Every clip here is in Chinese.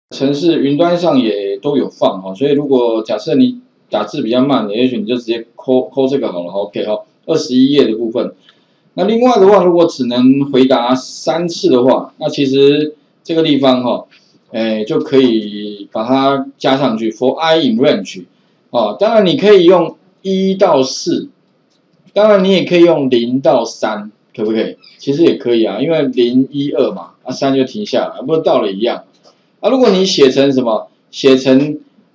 程式云端上也都有放哈，所以如果假设你打字比较慢的，也许你就直接抠这个好了 ，OK 哈，21页的部分。那另外的话，如果只能回答3次的话，那其实这个地方哈，就可以把它加上去 ，for I in range， 哦，当然你可以用1到4，当然你也可以用0到3，可不可以？其实也可以啊，因为0、1、2嘛，啊3就停下来，不是到了一样。啊，如果你写成什么，写成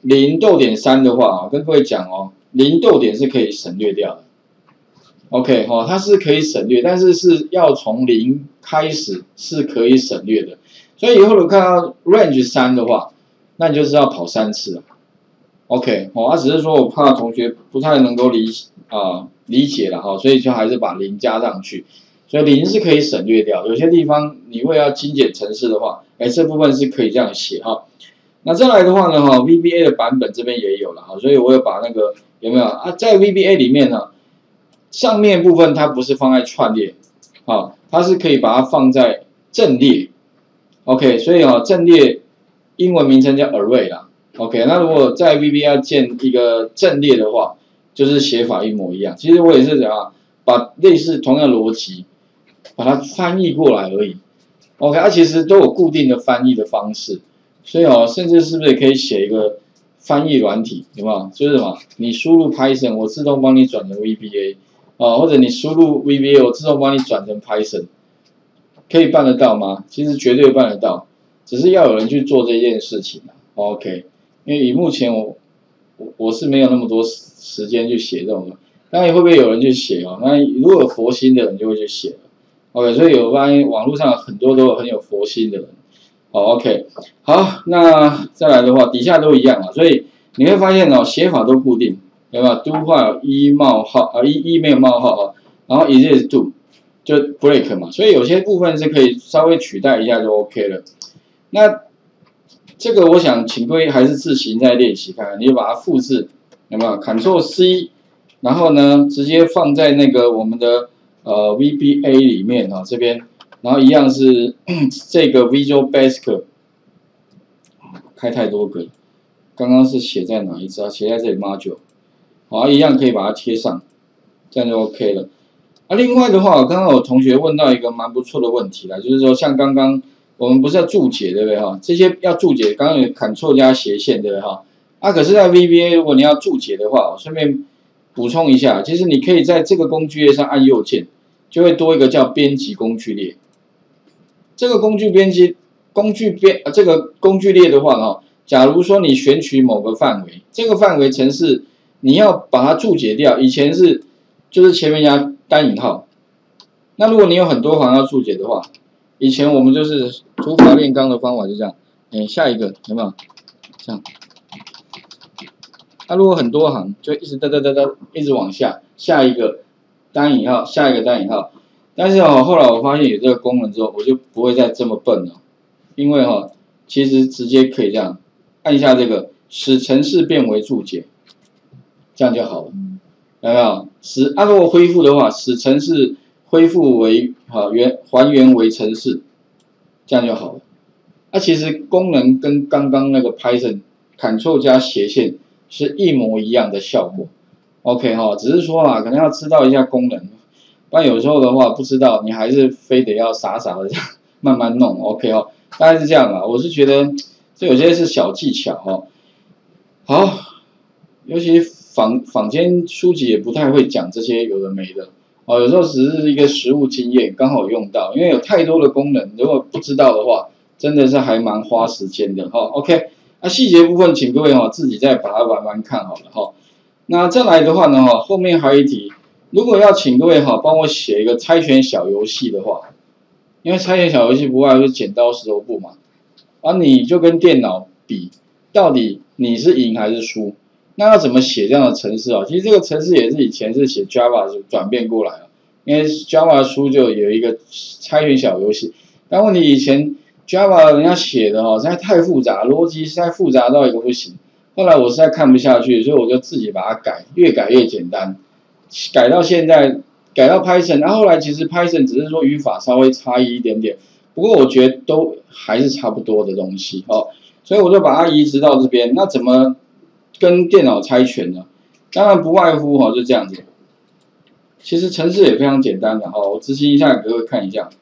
0.3的话，跟各位讲哦，0逗点是可以省略掉的。OK， 哦，它是可以省略，但是是要从0开始是可以省略的。所以以后如果看到 range 3的话，那你就知道跑3次了。OK， 哦，只是说我怕同学不太能够理解了哈，所以就还是把0加上去。所以0是可以省略掉，有些地方你为了精简程式的话，这部分是可以这样写哈。那再来的话呢，VBA 的版本这边也有了哈，所以我有把那个有没有啊，在 VBA 里面呢，上面部分它不是放在串列，它是可以把它放在阵列。OK， 所以阵列英文名称叫 array 啦。OK， 那如果在 VBA 要建一个阵列的话，就是写法一模一样。其实我也是把类似同样的逻辑，把它翻译过来而已。OK， 它其实都有固定的翻译的方式，所以甚至是不是也可以写一个翻译软体，有没有？就是什么，你输入 Python， 我自动帮你转成 VBA， 或者你输入 VBA， 我自动帮你转成 Python， 可以办得到吗？其实绝对办得到，只是要有人去做这件事情。OK， 因为以目前我是没有那么多时间去写这种的，当然会不会有人去写那如果有佛心的人就会去写了。OK， 所以我发现网络上很多都有很有佛心的人。OK， 好，那再来的话，底下都一样所以你会发现写法都固定，有没有 ？do while 冒号没有冒号然后 is do 就 break 嘛，所以有些部分是可以稍微取代一下就 OK 了。那这个我想请各位还是自行再练习看看，你就把它复制，有没有 ？Ctrl C， 然后呢直接放在那个我们的VBA 里面这边，然后一样是这个 Visual Basic， 开太多个，刚刚是写在哪一支写在这里 Module， 好，一样可以把它贴上，这样就 OK 了。另外的话，刚刚有同学问到一个蛮不错的问题啦，就是说像刚刚我们不是要注解对不对这些要注解，刚刚有 Ctrl 加斜线对不对可是在 VBA 如果你要注解的话，我顺便补充一下，其实你可以在这个工具列上按右键，就会多一个叫编辑工具列。这个这个工具列的话假如说你选取某个范围，这个范围程式你要把它注解掉，以前就是前面加单引号。那如果你有很多行要注解的话，以前我们就是土法炼钢的方法就这样，下一个有没有？这样。如果很多行，就一直一直往下，下一个单引号，下一个单引号。但是后来我发现有这个功能之后，我就不会再这么笨了，因为其实直接可以这样按下这个，使程式变为注解，这样就好了，有没有？如果恢复的话，使程式恢复为还原为程式，这样就好了。其实功能跟刚刚那个 Python Ctrl 加斜线是一模一样的效果。OK 只是说可能要知道一下功能。不然有时候的话不知道，你还是非得要傻傻的慢慢弄 ，OK 大概是这样啦。我是觉得这有些是小技巧好，尤其坊间书籍也不太会讲这些有的没的有时候只是一个实务经验，刚好用到，因为有太多的功能，如果不知道的话，真的是还蛮花时间的OK， 细节部分请各位自己再把它玩玩看好了那再来的话呢后面还有一题。如果要请各位帮我写一个猜拳小游戏的话，因为猜拳小游戏不外就是剪刀石头布嘛，你就跟电脑比，到底你是赢还是输？那要怎么写这样的程式其实这个程式也是以前是写 Java 转变过来了，因为 Java 书就有一个猜拳小游戏，但问题以前 Java 人家写的实在太复杂，逻辑实在复杂到一个不行，后来我实在看不下去，所以我就自己把它越改越简单。改到现在，改到 Python， 后来其实 Python 只是说语法稍微差异一点点，不过我觉得都还是差不多的东西所以我就把它移植到这边。那怎么跟电脑猜拳呢？当然不外乎就这样子。其实程式也非常简单的我执行一下给各位看一下，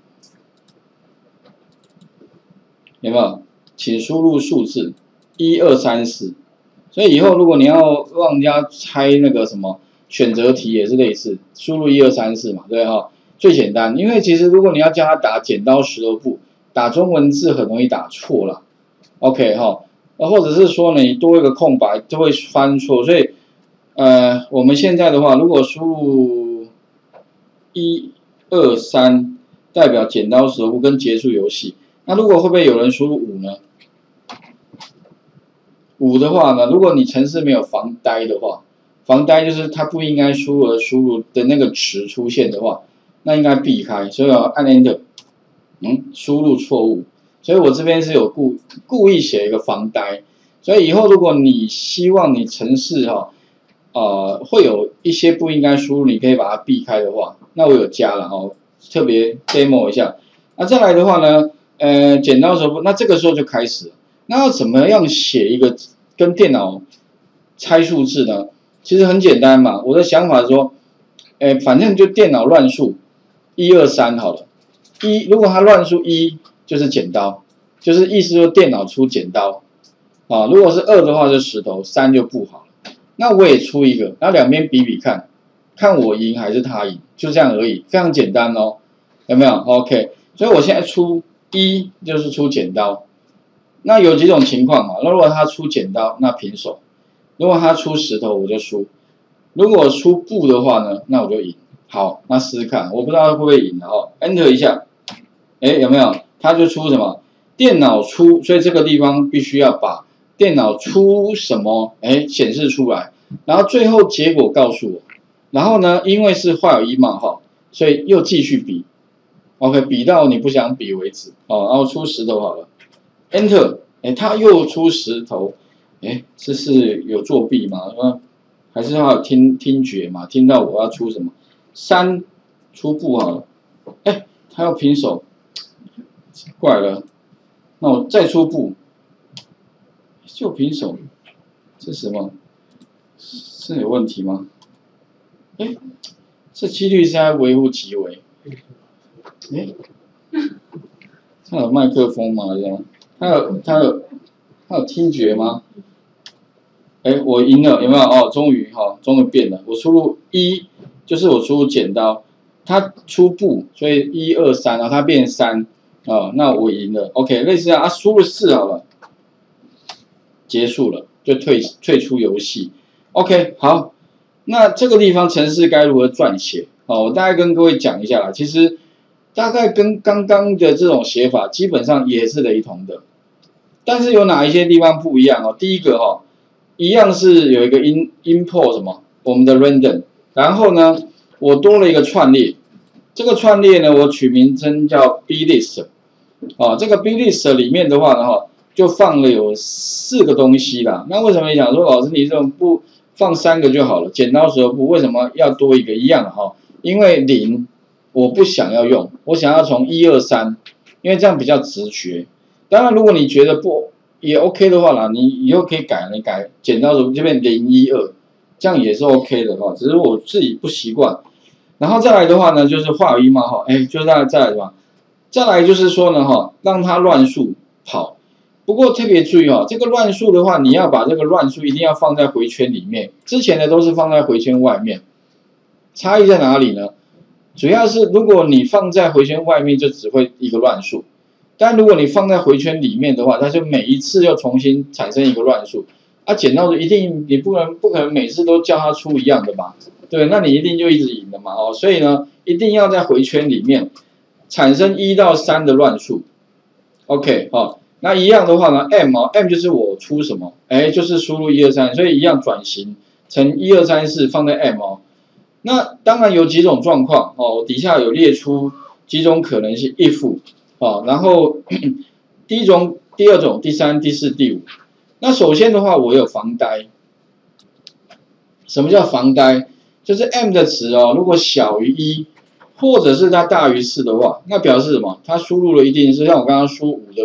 有没有？请输入数字1、2、3、4。所以以后如果你要让人家猜那个什么选择题也是类似，输入1、2、3、4嘛，对最简单。因为其实如果你要叫他打剪刀石头布，打中文字很容易打错了。OK 或者是说你多一个空白就会翻错，所以我们现在的话，如果输入1、2、3代表剪刀石头布跟结束游戏，那如果会不会有人输入5呢？5的话呢，如果你程式没有防呆的话，防呆就是它不应该输入的那个值出现的话，那应该避开，所以要按 Enter， 输入错误。所以我这边是有故意写一个防呆，所以以后如果你希望你程式会有一些不应该输入，你可以把它避开的话，那我有加了特别 demo 一下。那再来的话呢，剪刀石头布，那这个时候就开始了。那要怎么样写一个跟电脑猜数字呢？其实很简单嘛。我的想法是说，反正就电脑乱数1、2、3好了。如果它乱数1就是剪刀，就是意思说电脑出剪刀如果是2的话就石头，3就布好了。那我也出一个，然后两边比比看，看我赢还是他赢，就这样而已，非常简单有没有 ？OK， 所以我现在出1就是出剪刀。那有几种情况嘛？那如果他出剪刀，那平手；如果他出石头，我就输；如果出布的话呢，那我就赢。好，那试试看，我不知道会不会赢Enter 一下，有没有？他就出什么？电脑出，所以这个地方必须要把电脑出什么显示出来，然后最后结果告诉我。然后呢，因为是画有1冒号，所以又继续比 ，OK， 比到你不想比为止然后出石头好了。Enter， 他又出石头，这是有作弊吗？还是他有听觉嘛？听到我要出什么？3出布好了，他要平手，怪了，那我再出布，就平手，这是什么？是有问题吗？这几率是在微乎其微，他有麦克风吗？这样？他有听觉吗？我赢了，有没有？终于变了。我输入1，就是我输入剪刀，他出布，所以1、2、3，然后他变3，那我赢了。OK， 类似这样输入4好了，结束了，就退出游戏。OK， 好，那这个地方程式该如何撰写？我大概跟各位讲一下啦。其实大概跟刚刚的这种写法基本上也是雷同的。但是有哪一些地方不一样第一个一样是有一个 import 什么我们的 random， 然后呢我多了一个串列，这个串列呢我取名称叫 blist， 这个 blist 里面的话呢就放了有4个东西啦。那为什么你想说老师你这种不放3个就好了？剪刀石头布为什么要多一个一样因为0我不想要用，我想要从1、2、3，因为这样比较直觉。当然，如果你觉得不也 OK 的话啦，你以后可以改，你改剪刀石头就变0、1、2，这样也是 OK 的只是我自己不习惯。然后再来的话呢，就是画有1冒号，就是再来什么？再来就是说呢让它乱数跑。不过特别注意这个乱数的话，你要把这个乱数一定要放在回圈里面，之前的都是放在回圈外面。差异在哪里呢？主要是如果你放在回圈外面，就只会一个乱数。但如果你放在回圈里面的话，它就每一次又重新产生一个乱数。剪刀一定你不可能每次都叫它出一样的吧？对，那你一定就一直赢了嘛所以呢，一定要在回圈里面产生1到3的乱数。OK 那一样的话呢 ，M 就是我出什么？就是输入1、2、3，所以一样转型成1、2、3、4放在 M 那当然有几种状况底下有列出几种可能性 if。然后第1种、第2种、第3、第4、第5。那首先的话，我有防呆。什么叫防呆？就是 m 的值如果小于1，或者是它大于4的话，那表示什么？它输入了一定是像我刚刚输5，对不对？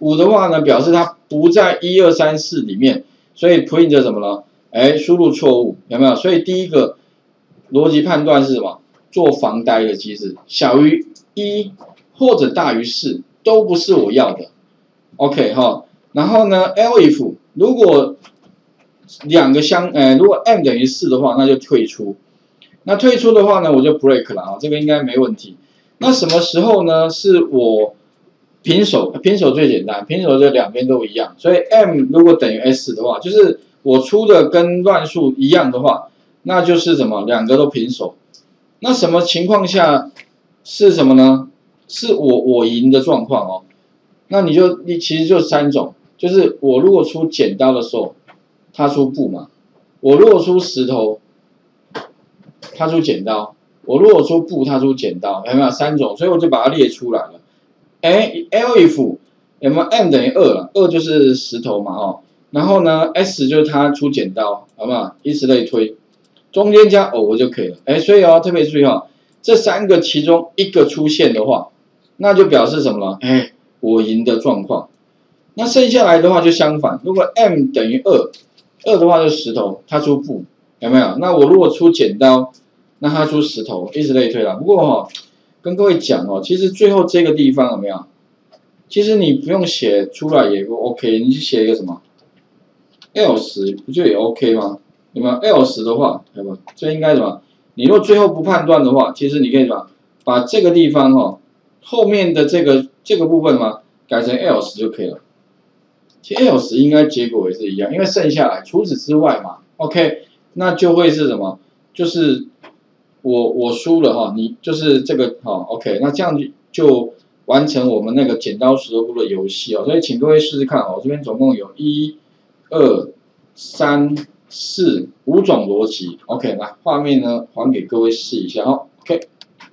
5的话呢，表示它不在1、2、3、4里面，所以 print 什么呢？哎，输入错误，有没有？所以第一个逻辑判断是什么？做防呆的机制，小于1或者大于4都不是我要的。OK 哈，然后呢 ，elif 如果两个如果 m 等于4的话，那就退出。那退出的话呢，我就 break 了啊，这个应该没问题。那什么时候呢？是我平手，平手最简单，平手就两边都一样。所以 m 如果等于 s 的话，就是我出的跟乱数一样的话，那就是什么？两个都平手。那什么情况下是什么呢？是我赢的状况哦。那你其实就3种，就是我如果出剪刀的时候，他出布嘛；我如果出石头，他出剪刀；我如果出布，他出剪刀，有没有3种？所以我就把它列出来了。哎 ，elif 有没有 m 等于2了？2就是石头嘛哦。然后呢 ，s 就是他出剪刀，好不好？以此类推，中间加偶就可以了。哎，所以特别注意这3个其中一个出现的话，那就表示什么了？哎，我赢的状况。那剩下来的话就相反，如果 m 等于2的话就石头，他出布，有没有？那我如果出剪刀，那他出石头，以此类推啦。不过跟各位讲其实最后这个地方有没有？其实你不用写出来也 OK， 你去写一个什么 else 不就也 OK 吗？有没有 else 的话，有没有？这应该什么？你若最后不判断的话，其实你可以把这个地方后面的这个部分改成 else 就可以了。其实 else 应该结果也是一样，因为剩下来除此之外嘛 ，OK， 那就会是什么？就是我输了你就是这个OK， 那这样就完成我们那个剪刀石头布的游戏所以请各位试试看这边总共有1、2、3、4、5种逻辑 ，OK， 来画面呢还给各位试一下OK。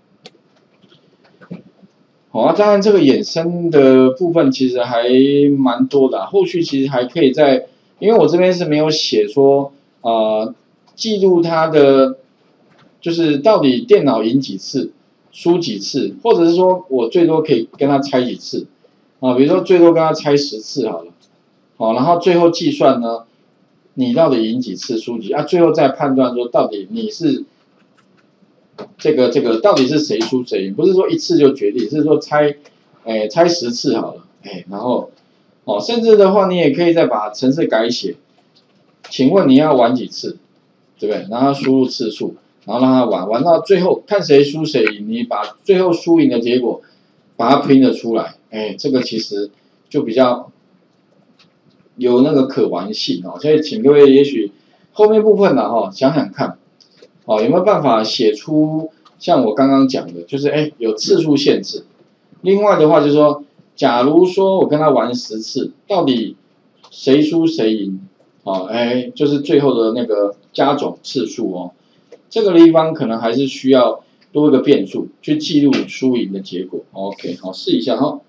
好当然这个衍生的部分其实还蛮多的后续其实还可以因为我这边是没有写说记录它的就是到底电脑赢几次，输几次，或者是说我最多可以跟他猜几次比如说最多跟他猜10次好了，然后最后计算呢，你到底赢几次，输几最后再判断说到底你是。这个到底是谁输谁赢？不是说一次就决定，是说猜10次好了，然后甚至的话你也可以再把程式改写。请问你要玩几次，对不对？然后输入次数，然后让他玩到最后看谁输谁赢，你把最后输赢的结果把它拼了出来，这个其实就比较有那个可玩性所以请各位也许后面部分想想看。有没有办法写出像我刚刚讲的，就是有次数限制。另外的话就是说，假如说我跟他玩10次，到底谁输谁赢？就是最后的那个加总次数这个地方可能还是需要多一个变数去记录输赢的结果。OK， 好，试一下